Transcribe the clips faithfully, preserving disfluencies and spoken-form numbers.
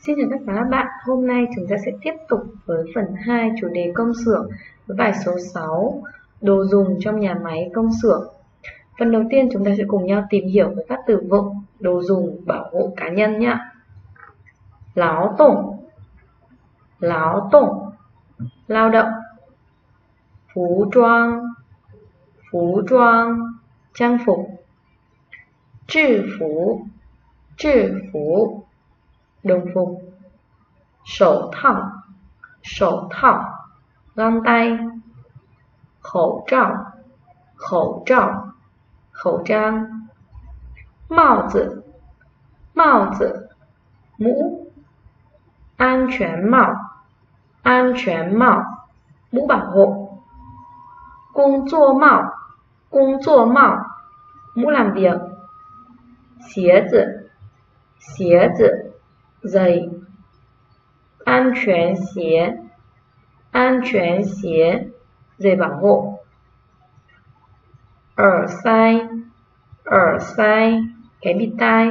Xin chào tất cả các bạn, hôm nay chúng ta sẽ tiếp tục với phần hai chủ đề công xưởng với bài số sáu, đồ dùng trong nhà máy công xưởng. Phần đầu tiên chúng ta sẽ cùng nhau tìm hiểu về các từ vựng đồ dùng bảo hộ cá nhân nhé. Láo tổng, láo tổng, lao động. Phú trang, phú trang, trang phục. Trì phủ, trì phủ, đồng phục. Sổ thảo, sổ thảo, găng tay. Khẩu trang, khẩu trang, khẩu trang. Mạo tử, mạo tử, mũ. An全帽, an全帽, mũ bảo hộ. Công作帽, công作帽, mũ làm việc. Xie tử, xie tử, giày. An全鞋, an全鞋, giày bảo hộ. Ở sai, ở sai, cái bịt tai.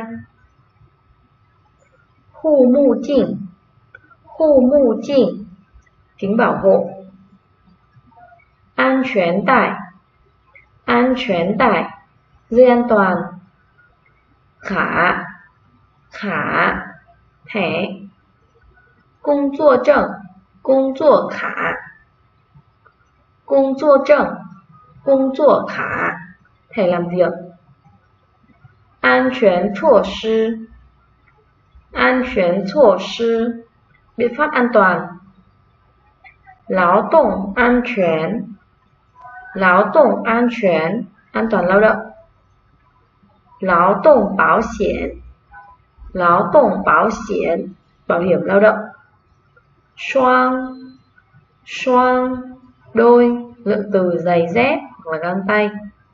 Hộ mũ镜, hộ mũ镜, kính bảo hộ. An全带, an全带, dây an toàn. Khả, khả, thẻ. Công 作证, 工作卡. Công 作证, 工作卡, thẻ làm việc. An全措施, an全措施, biện pháp an toàn. Lao động an toàn, lao động an toàn, an toàn lao động. Lao động bảo hiểm, lao động bảo hiểm, bảo hiểm lao động. Xoang, xoang, đôi, lượng từ giày dép hoặc là găng tay.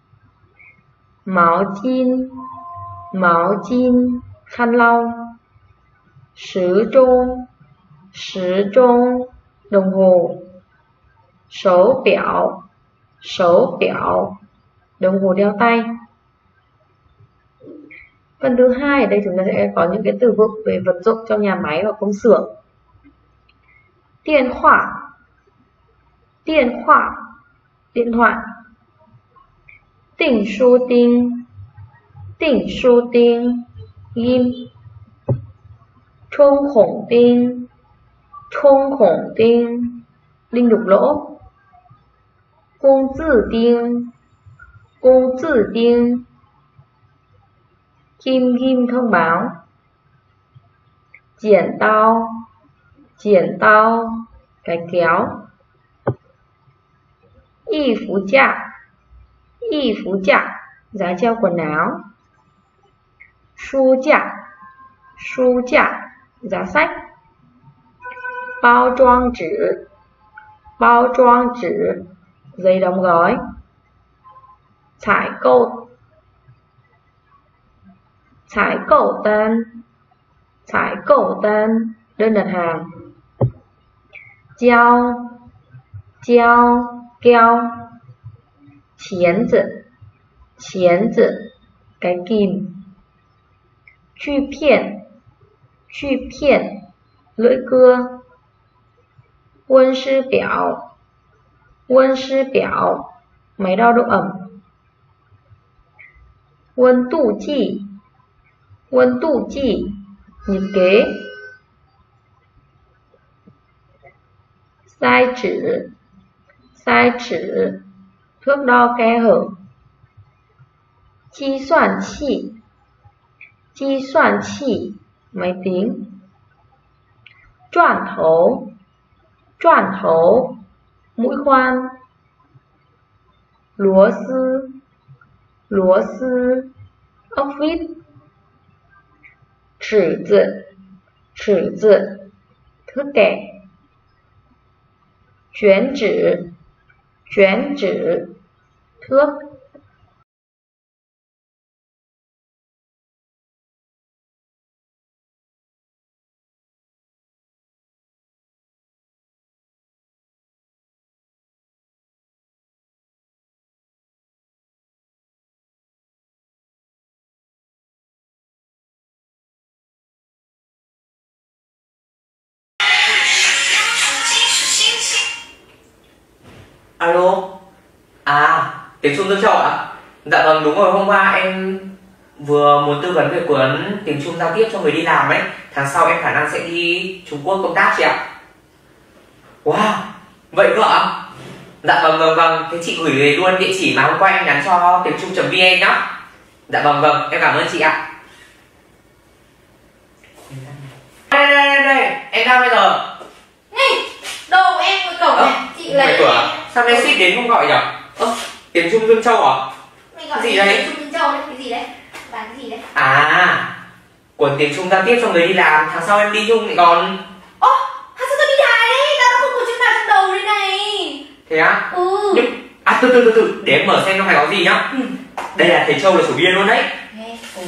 Máu chin, máu chin, khăn lau. Sứ trung, sứ trung, đồng hồ. Số biểu, số biểu, đồng hồ đeo tay. Phần thứ hai ở đây chúng ta sẽ có những cái từ vựng về vật dụng trong nhà máy và công xưởng. Điện thoại, điện thoại, điện thoại. Tỉnh su tinh, tỉnh su tinh, ghim. Trung khổng tinh, trung khổng tinh, đinh đục lỗ. Công tử tinh, công tử tinh, kim ghim thông báo.剪刀,剪刀, cái kéo. Y phú架, y phú架, giá treo quần áo. Su架, su架, giá sách. Bao trang纸, bao trang纸, giấy đóng gói.采购,采购单,采购单, đơn đặt hàng. Dao, dao, keo. Xiến tử, xiến tử, cái kìm. Chu片, chu片, lưỡi cưa.温湿表,温湿表, máy đo độ ẩm.温度计,温度计, nhiệt kế. Sai chỉ, sai chỉ, thước đo kẽ hở. Chi soạn chi, chi soạn chi, máy tính. Choạn thấu, choạn thấu, mũi khoan. Lúa sư, lúa sư, ốc vít. Chỉ tử, chỉ tử, thước kẻ. Chuyển chỉ, chuyển chỉ, thước. Alo. À, tiếng Trung Dương Châu ạ? Dạ vâng, đúng rồi, hôm qua em vừa muốn tư vấn về cuốn tiếng Trung giao tiếp cho người đi làm ấy. Tháng sau em khả năng sẽ đi Trung Quốc công tác chị ạ. Wow, vậy cơ ạ? Dạ vâng vâng vâng, thế chị gửi về luôn địa chỉ mà hôm qua em nhắn cho tiếng Trung chấm vn nhá. Dạ vâng vâng, em cảm ơn chị ạ. Đây đây đây đây, em ra bây giờ. Này, đồ em ở cổng này, chị lấy cửa. Sao nay ship đến không gọi nhỉ? Ơ, tiếng Trung Dương Châu à? Mày gọi gì đấy? Tiếng Trung Dương Châu đấy, cái gì đấy? Bán cái gì đấy? À, cuốn tiếng Trung giao tiếp cho người đi làm, tháng sau em đi Trung lại còn. Ô, tháng sau tao đi đài đấy, tao không có chữ nào trong đầu đây này. Thế á? Ừ. Nhưng, à từ từ từ từ, để em mở xem trong này có gì nhá. Ừ. Đây là thầy Châu là chủ biên luôn đấy. Nghe. Ừ.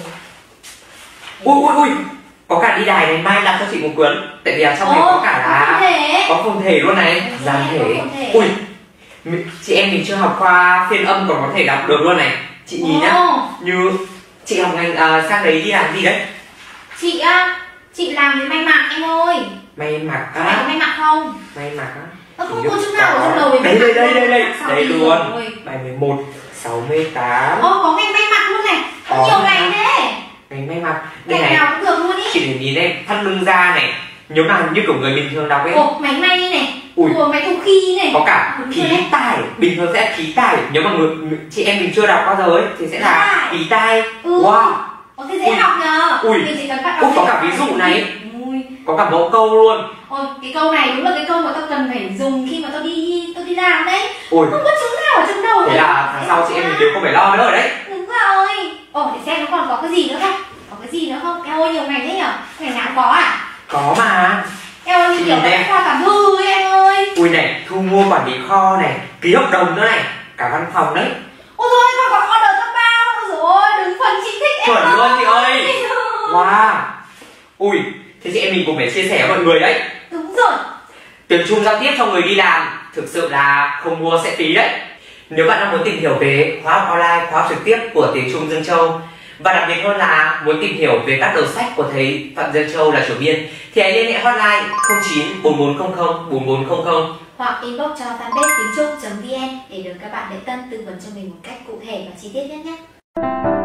Ui ui ui, có cả đi đài này, mai đặt cho chị một cuốn. Tại vì là trong này có cả là có phông thể luôn này, dàn thể. Ui, chị em mình chưa học qua phiên âm còn có thể đọc được luôn này. Chị nhìn nhá, như chị học ngành à, sang đấy đi làm gì đấy? Chị á, chị làm với may mặc em ơi. May mặc á? Mày có may mặc không? May mặc á? Nó không có chữ nào ở trong đầu về đây đây đây đây đây đây luôn. Rồi. Bài mười một, sáu mươi tám. Ô, có ngành may mặc luôn này. Có nhiều ngành thế. Ngành may mặc. Đây Ngành này. nào cũng được luôn ý. Chị để nhìn đây, thắt lưng da này. Nếu mà như kiểu người bình thường đọc ấy. Ồ, máy may này. Ui. Ủa, máy thu khí này. Có cả khí tài. Bình thường sẽ khí tài. Nếu mà người, chị em mình chưa đọc bao giờ ấy thì sẽ là khí tai. Ừ. Wow. Ồ, thế dễ học nhờ. Ui. Mình chỉ cần bắt Ui, có cả ví dụ này. Ui. Có cả mẫu câu luôn. Ôi, cái câu này đúng là cái câu mà tao cần phải dùng khi mà tao đi tao đi làm đấy. Ui. Không có chữ nào ở trong đầu. Thế là tháng sau chị em mình đều không phải lo nữa rồi đấy. Đúng rồi. Ồ, để xem nó còn có cái gì nữa không? Có cái gì nữa không? Eo ơi, nhiều ngành thế nhở? Ngành nào cũng có à? Có mà. Eo ơi, như kiểu là khoa cả thư ấy em ơi. Ui này, thu mua quản lý kho này, ký hợp đồng nữa này, cả văn phòng đấy. Ôi thôi, còn có order các bao. Ôi dồi ôi, đứng phần chị thích em. Chuẩn luôn chị ơi. Wow. Ui, thế chị em mình cùng phải chia sẻ với mọi người đấy. Đúng rồi. Tiếng Trung giao tiếp cho người đi làm thực sự là không mua sẽ phí đấy. Nếu bạn đang muốn tìm hiểu về khóa học online, khóa học trực tiếp của tiếng Trung Dương Châu, và đặc biệt hơn là muốn tìm hiểu về các đầu sách của thầy Phạm Dương Châu là chủ biên, thì hãy liên hệ hotline không chín bốn bốn không không bốn bốn không không hoặc inbox cho fanpage tiếng trung chấm vn để được các bạn lễ tân tư vấn cho mình một cách cụ thể và chi tiết nhất nhé.